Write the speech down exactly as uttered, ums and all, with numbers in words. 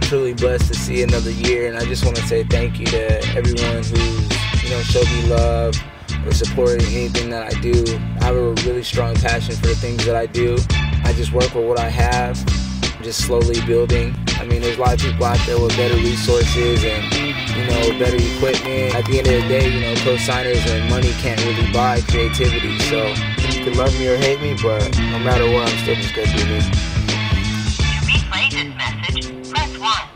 truly blessed to see another year, and I just want to say thank you to everyone who's, you know, showed me love or supported anything that I do. I have a really strong passion for the things that I do. I just work with what I have, just slowly building. I mean, there's a lot of people out there with better resources and, you know, better equipment. At the end of the day, you know, co-signers and money can't really buy creativity. So you can love me or hate me, but no matter what, I'm still just gonna do me. To replay this message, press one.